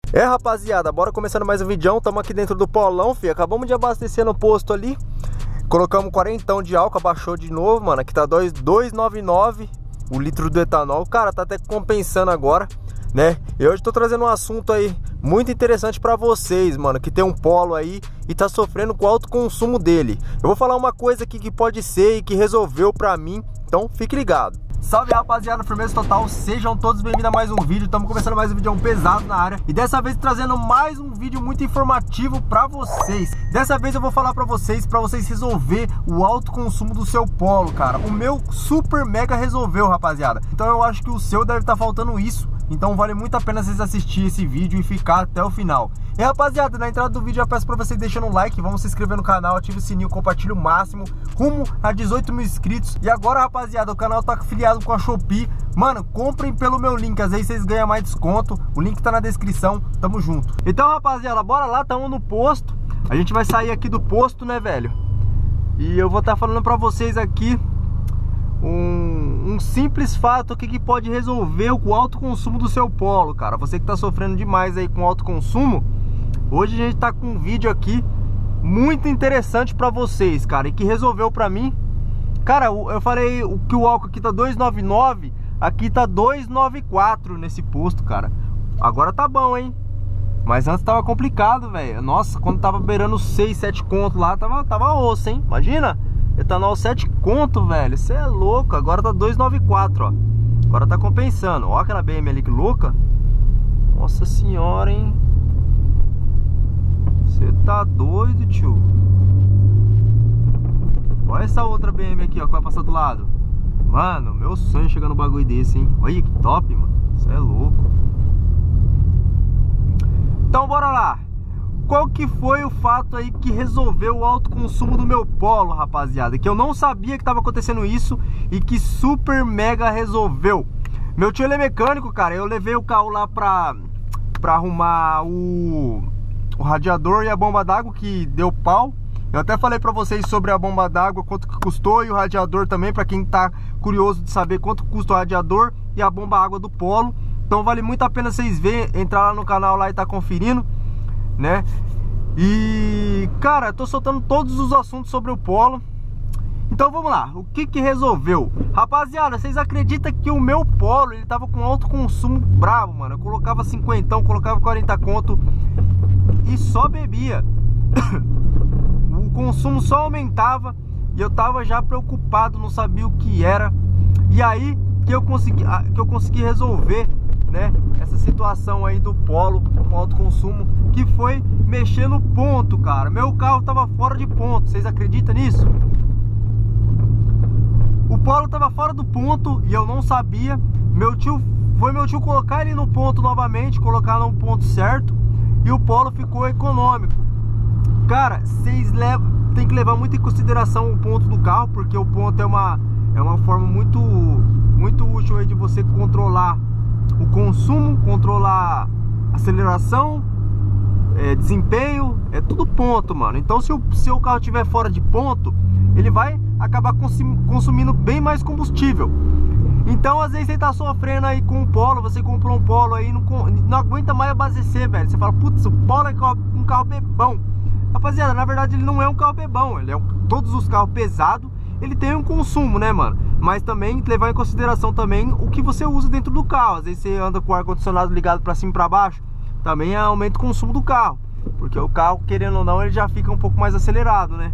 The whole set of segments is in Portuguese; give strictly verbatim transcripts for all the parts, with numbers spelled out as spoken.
É, rapaziada, bora começando mais um vídeo. Tamo aqui dentro do Polão, fi. Acabamos de abastecer no posto ali. Colocamos quarentão de álcool, abaixou de novo, mano. Aqui tá dois reais e noventa e nove centavos o litro do etanol. Cara, tá até compensando agora, né? E hoje tô trazendo um assunto aí muito interessante pra vocês, mano, que tem um Polo aí e tá sofrendo com o alto consumo dele. Eu vou falar uma coisa aqui que pode ser e que resolveu pra mim, então fique ligado. Salve, rapaziada, firmeza total, sejam todos bem-vindos a mais um vídeo. Estamos começando mais um vídeo pesado na área e dessa vez trazendo mais um vídeo muito informativo pra vocês. Dessa vez eu vou falar pra vocês, pra vocês resolver o alto consumo do seu Polo, cara. O meu super mega resolveu, rapaziada. Então eu acho que o seu deve estar faltando isso. Então vale muito a pena vocês assistirem esse vídeo e ficar até o final. E rapaziada, na entrada do vídeo eu peço pra vocês deixando um like, vamos se inscrever no canal, ative o sininho, compartilhe o máximo, rumo a dezoito mil inscritos. E agora, rapaziada, o canal tá afiliado com a Shopee. Mano, comprem pelo meu link, às vezes vocês ganham mais desconto. O link tá na descrição, tamo junto. Então, rapaziada, bora lá, tamo no posto. A gente vai sair aqui do posto, né, velho? E eu vou estar tá falando pra vocês aqui Um, um simples fato aqui que pode resolver o alto consumo do seu Polo, cara. Você que tá sofrendo demais aí com alto consumo, hoje a gente tá com um vídeo aqui muito interessante pra vocês, cara, e que resolveu pra mim. Cara, eu falei que o álcool aqui tá dois reais e noventa e nove centavos, aqui tá dois reais e noventa e quatro centavos nesse posto, cara. Agora tá bom, hein? Mas antes tava complicado, velho. Nossa, quando tava beirando seis, sete conto lá, tava, tava osso, hein? Imagina, etanol sete conto, velho. Você é louco. Agora tá dois reais e noventa e quatro centavos, ó. Agora tá compensando. Ó aquela B M ali que louca. Nossa senhora, hein? Você tá doido, tio. Olha essa outra B M aqui, ó, que vai passar do lado. Mano, meu sonho chegar no bagulho desse, hein? Olha que top, mano. Você é louco. Então bora lá. Qual que foi o fato aí que resolveu o alto consumo do meu Polo, rapaziada? Que eu não sabia que estava acontecendo isso e que super mega resolveu. Meu tio, ele é mecânico, cara. Eu levei o carro lá pra, pra arrumar o, o radiador e a bomba d'água que deu pau. Eu até falei pra vocês sobre a bomba d'água, quanto que custou, e o radiador também, pra quem tá curioso de saber quanto custa o radiador e a bomba água do Polo. Então vale muito a pena vocês verem, entrar lá no canal lá e tá conferindo, né? E, cara, eu tô soltando todos os assuntos sobre o Polo. Então vamos lá, o que que resolveu? Rapaziada, vocês acreditam que o meu Polo, ele tava com alto consumo bravo, mano? Eu colocava cinquentão, colocava quarenta conto e só bebia. O consumo só aumentava e eu tava já preocupado, não sabia o que era. E aí que eu consegui, que eu consegui resolver, né, essa situação aí do Polo com alto consumo, que foi mexer no ponto, cara. Meu carro tava fora de ponto, vocês acreditam nisso? O Polo tava fora do ponto e eu não sabia. Meu tio, foi meu tio colocar ele no ponto novamente, colocar no ponto certo, e o Polo ficou econômico. Cara, vocês levam, tem que levar muito em consideração o ponto do carro, porque o ponto é uma, é uma forma muito, muito útil aí de você controlar o consumo, controlar aceleração, é, desempenho, é tudo ponto, mano. Então se o seu carro estiver fora de ponto, ele vai acabar consumindo bem mais combustível. Então às vezes você tá sofrendo aí com o Polo, você comprou um Polo aí, não, não aguenta mais abastecer, velho. Você fala, putz, o Polo é um carro bebão. Rapaziada, na verdade ele não é um carro bebão, ele é um, todos os carros pesados, ele tem um consumo, né, mano? Mas também levar em consideração também o que você usa dentro do carro. Às vezes você anda com o ar-condicionado ligado pra cima e pra baixo, também aumenta o consumo do carro, porque o carro, querendo ou não, ele já fica um pouco mais acelerado, né?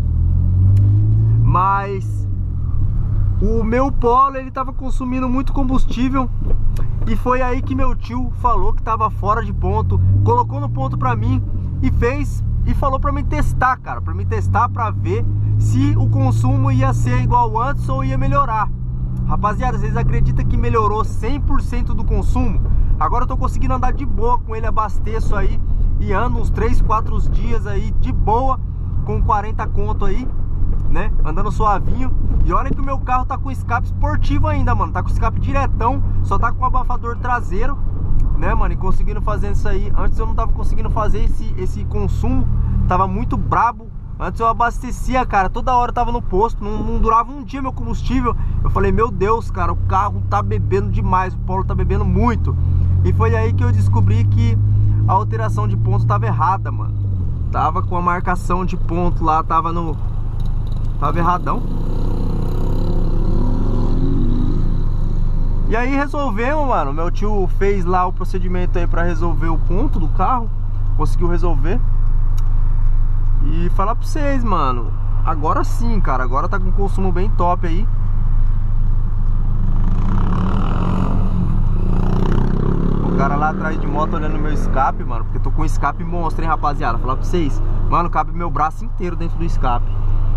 Mas o meu Polo, ele tava consumindo muito combustível, e foi aí que meu tio falou que tava fora de ponto, colocou no ponto pra mim e fez, e falou pra mim testar, cara, pra mim testar, pra ver se o consumo ia ser igual antes ou ia melhorar. Rapaziada, vocês acreditam que melhorou cem por cento do consumo? Agora eu tô conseguindo andar de boa com ele, abasteço aí e ando uns três, quatro dias aí de boa, com quarenta conto aí, né, andando suavinho. E olha que o meu carro tá com escape esportivo ainda, mano, tá com escape diretão, só tá com abafador traseiro, né, mano, e conseguindo fazer isso aí. Antes eu não tava conseguindo fazer esse, esse consumo, tava muito brabo. Antes eu abastecia, cara, toda hora eu tava no posto, não, não durava um dia meu combustível. Eu falei, meu Deus, cara, o carro tá bebendo demais, o Polo tá bebendo muito. E foi aí que eu descobri que alteração de ponto tava errada, mano. Tava com a marcação de ponto lá, tava no... Tava erradão. E aí resolvemos, mano. Meu tio fez lá o procedimento aí pra resolver o ponto do carro. Conseguiu resolver. E falar pra vocês, mano, agora sim, cara. Agora tá com consumo bem top aí. O cara lá atrás de moto olhando meu escape, mano, porque eu tô com um escape monstro, hein, rapaziada. Falar pra vocês, mano, cabe meu braço inteiro dentro do escape.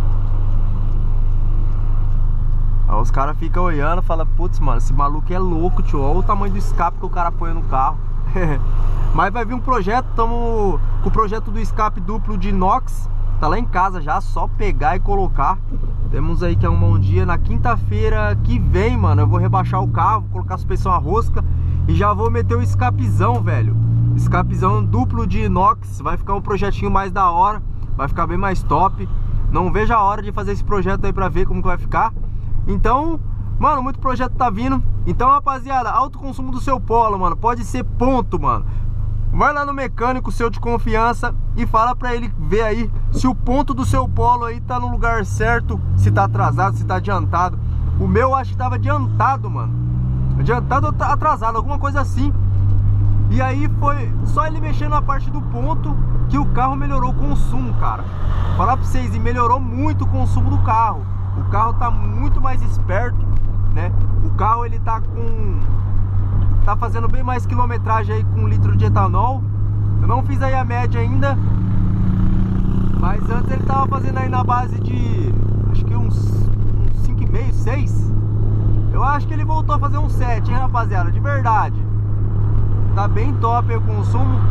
Aí os caras ficam olhando e falam, putz, mano, esse maluco é louco, tio. Olha o tamanho do escape que o cara põe no carro. Mas vai vir um projeto, tamo com o projeto do escape duplo de inox. Tá lá em casa já, só pegar e colocar. Temos aí que é um bom dia. Na quinta-feira que vem, mano, eu vou rebaixar o carro, vou colocar a suspensão a rosca e já vou meter o escapezão, velho. Escapezão duplo de inox. Vai ficar um projetinho mais da hora, vai ficar bem mais top. Não vejo a hora de fazer esse projeto aí pra ver como que vai ficar. Então, mano, muito projeto tá vindo. Então, rapaziada, alto consumo do seu Polo, mano, pode ser ponto, mano. Vai lá no mecânico seu de confiança e fala pra ele ver aí se o ponto do seu Polo aí tá no lugar certo, se tá atrasado, se tá adiantado. O meu acho que tava adiantado, mano. Adiantado ou atrasado, alguma coisa assim. E aí foi só ele mexendo na parte do ponto que o carro melhorou o consumo, cara. Falar pra vocês, e melhorou muito o consumo do carro. O carro tá muito mais esperto, né? O carro ele tá com... tá fazendo bem mais quilometragem aí com um litro de etanol. Eu não fiz aí a média ainda, mas antes ele tava fazendo aí na base de... acho que uns, uns cinco vírgula cinco, seis. Eu acho que ele voltou a fazer um sete, hein, rapaziada? De verdade. Tá bem top aí o consumo.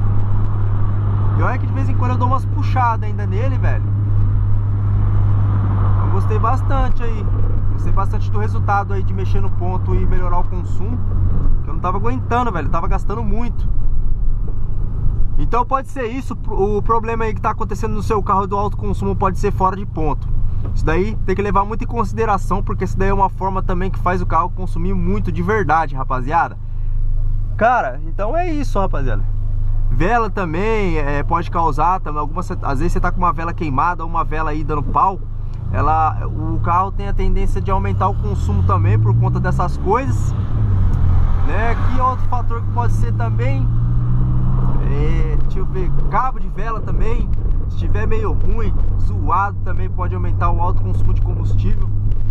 E olha que de vez em quando eu dou umas puxadas ainda nele, velho. Gostei bastante aí. Gostei bastante do resultado aí de mexer no ponto e melhorar o consumo. Que eu não tava aguentando, velho. Eu tava gastando muito. Então pode ser isso. O problema aí que tá acontecendo no seu carro do alto consumo pode ser fora de ponto. Isso daí tem que levar muito em consideração, porque isso daí é uma forma também que faz o carro consumir muito de verdade, rapaziada. Cara, então é isso, rapaziada. Vela também é, pode causar também algumas, às vezes você tá com uma vela queimada ou uma vela aí dando pau. Ela, o carro tem a tendência de aumentar o consumo também por conta dessas coisas, né? Que outro fator que pode ser também, é, deixa eu ver, cabo de vela também, se estiver meio ruim, zoado, também pode aumentar o alto consumo de combustível.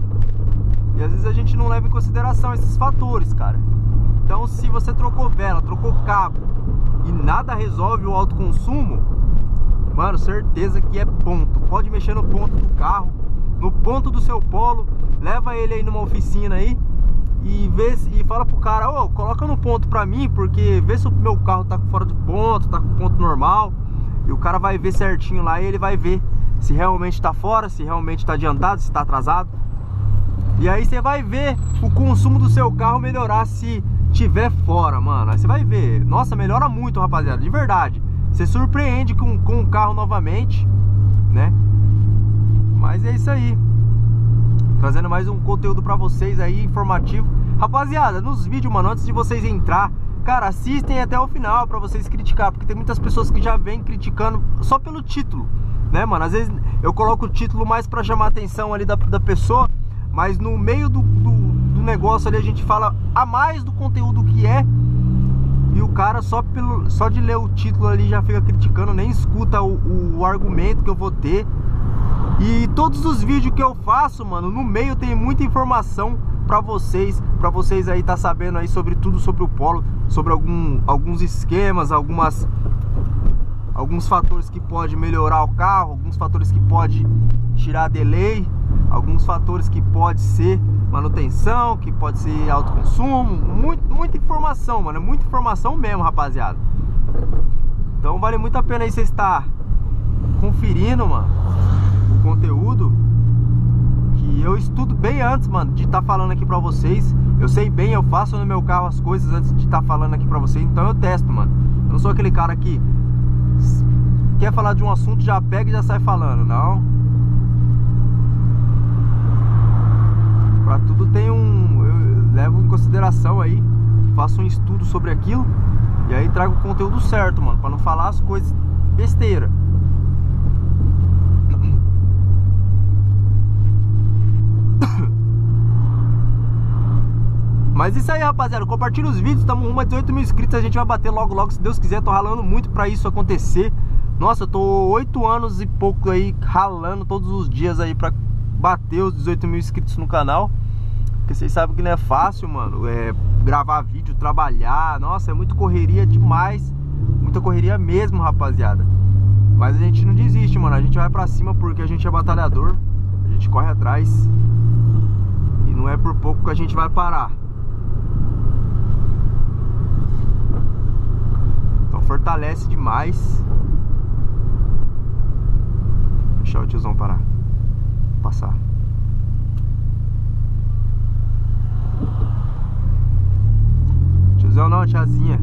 E às vezes a gente não leva em consideração esses fatores, cara. Então se você trocou vela, trocou cabo e nada resolve o alto consumo, mano, certeza que é ponto. Pode mexer no ponto do carro, no ponto do seu Polo, leva ele aí numa oficina aí e vê, e fala pro cara, ô, oh, coloca no ponto pra mim, porque vê se o meu carro tá fora do ponto, tá com ponto normal. E o cara vai ver certinho lá e ele vai ver se realmente tá fora, se realmente tá adiantado, se tá atrasado. E aí você vai ver o consumo do seu carro melhorar se tiver fora, mano. Aí você vai ver, nossa, melhora muito, rapaziada, de verdade. Você surpreende com, com o carro novamente, né? Mas é isso aí. Trazendo mais um conteúdo pra vocês aí, informativo. Rapaziada, nos vídeos, mano, antes de vocês entrar, cara, assistem até o final pra vocês criticar. Porque tem muitas pessoas que já vêm criticando só pelo título, né, mano? Às vezes eu coloco o título mais pra chamar a atenção ali da, da pessoa, mas no meio do, do, do negócio ali a gente fala a mais do conteúdo que é. E o cara só, pelo, só de ler o título ali já fica criticando, nem escuta o, o argumento que eu vou ter. E todos os vídeos que eu faço, mano, no meio tem muita informação pra vocês, pra vocês aí tá sabendo aí sobre tudo sobre o Polo, sobre algum, alguns esquemas, algumas, alguns fatores que pode melhorar o carro, alguns fatores que pode tirar delay, alguns fatores que pode ser manutenção, que pode ser alto consumo, muito, muita informação, mano, muita informação mesmo, rapaziada. Então vale muito a pena aí você estar conferindo, mano, o conteúdo que eu estudo bem antes, mano, de estar tá falando aqui pra vocês. Eu sei bem, eu faço no meu carro as coisas antes de estar tá falando aqui pra vocês, então eu testo, mano. Eu não sou aquele cara que quer falar de um assunto, já pega e já sai falando, não. Pra tudo tem um... eu levo em consideração aí, faço um estudo sobre aquilo E aí trago o conteúdo certo, mano, pra não falar as coisas besteira. Mas isso aí, rapaziada, compartilha os vídeos, estamos rumo a dezoito mil inscritos, a gente vai bater logo logo, se Deus quiser. Tô ralando muito pra isso acontecer. Nossa, eu tô oito anos e pouco aí ralando todos os dias aí pra bater os dezoito mil inscritos no canal. Porque vocês sabem que não é fácil, mano, é gravar vídeo, trabalhar. Nossa, é muito correria demais. Muita correria mesmo, rapaziada. Mas a gente não desiste, mano, a gente vai pra cima porque a gente é batalhador. A gente corre atrás. E não é por pouco que a gente vai parar. Então fortalece demais. Deixa o tiozão parar. Passar. Tiozão não, tiazinha.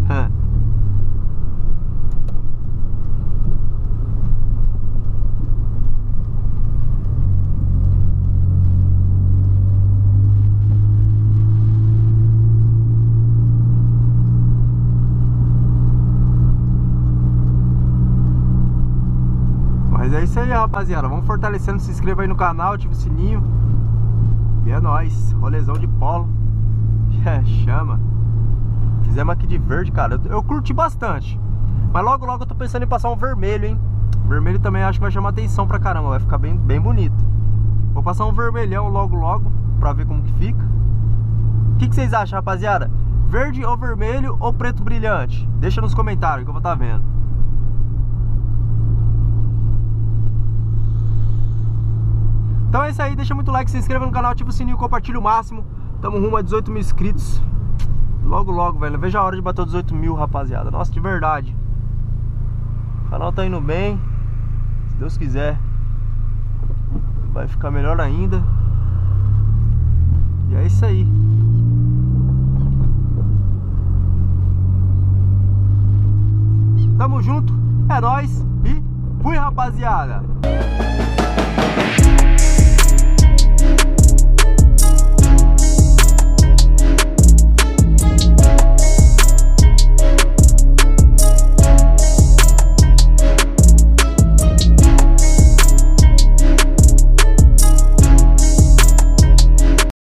Mas é isso aí, rapaziada. Vamos fortalecendo, se inscreva aí no canal, ativa o sininho. E é nóis, rolezão de polo. É, chama. Fizemos aqui de verde, cara. Eu, eu curti bastante. Mas logo logo eu tô pensando em passar um vermelho, hein. Vermelho também acho que vai chamar atenção pra caramba. Vai ficar bem, bem bonito. Vou passar um vermelhão logo logo pra ver como que fica. O que, que vocês acham, rapaziada? Verde ou vermelho ou preto brilhante? Deixa nos comentários que eu vou estar vendo. Então é isso aí, deixa muito like, se inscreva no canal, ativa o sininho, compartilha o máximo. Tamo rumo a dezoito mil inscritos. Logo, logo, velho. Não vejo a hora de bater dezoito mil, rapaziada. Nossa, de verdade. O canal tá indo bem. Se Deus quiser, vai ficar melhor ainda. E é isso aí. Tamo junto, é nóis e fui, rapaziada.